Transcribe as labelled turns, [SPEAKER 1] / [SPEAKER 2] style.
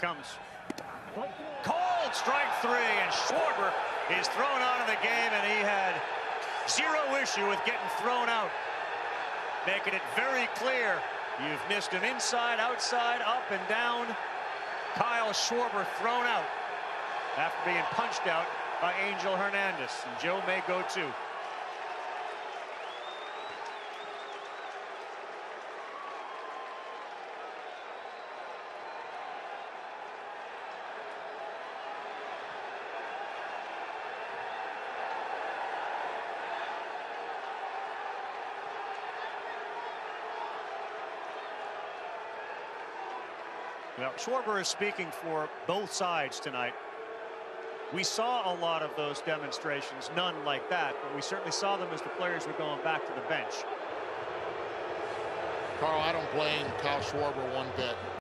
[SPEAKER 1] comes cold strike three, and Schwarber is thrown out of the game, and he had zero issue with getting thrown out, making it very clear you've missed him inside, outside, up and down. Kyle Schwarber thrown out after being punched out by Angel Hernandez, and Joe may go too. Well, Schwarber is speaking for both sides tonight. We saw a lot of those demonstrations, none like that, but we certainly saw them as the players were going back to the bench.
[SPEAKER 2] Carl, I don't blame Kyle Schwarber one bit.